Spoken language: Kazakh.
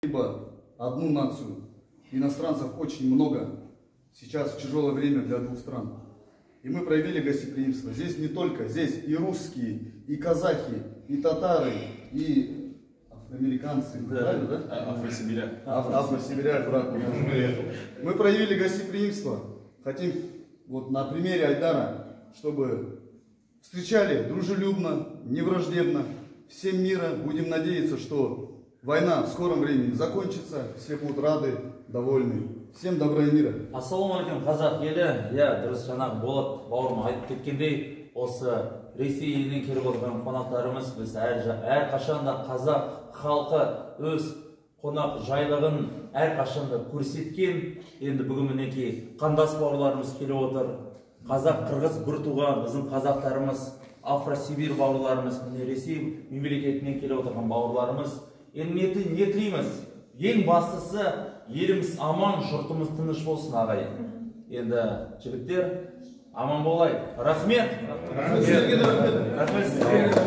либо одну нацию. Иностранцев очень много. Сейчас тяжелое время для двух стран. И мы проявили гостеприимство. Здесь не только, здесь и русские, и казахи, и татары, и афроамериканцы. Да. Афросибиряк. Афросибиряк, брат. Мы проявили гостеприимство. Хотим вот на примере Айдара, чтобы встречали дружелюбно, невраждебно, всем мира. Будем надеяться, что война в скором времени закончится, все будут рады, довольны. Всем добра и мира. Ассалаумалейкум, қазақ елі. Дұрыс жаңағы Болат бауырым айтып кеткендей, осы Ресей елінен келіп отырған қонақтарымыз біз әр қашанда қазақ халқы өз қонақ жайлығын әр қашанда көрсеткен. Енді бүгін мінекей қандас бауырларымыз келіп отыр. Қазақ, қырғыз бір туған біздің қазақтарымыз, Афросибир бауырларымыз, Ресей мемлекетінен келіп отырған бауырларымыз. Енді не тілейміз? Ең бастысы еліміз аман, жұртымыз тыныш болсын, ағайын. Енді жігіттер аман болайық. Рахмет. Рахмет.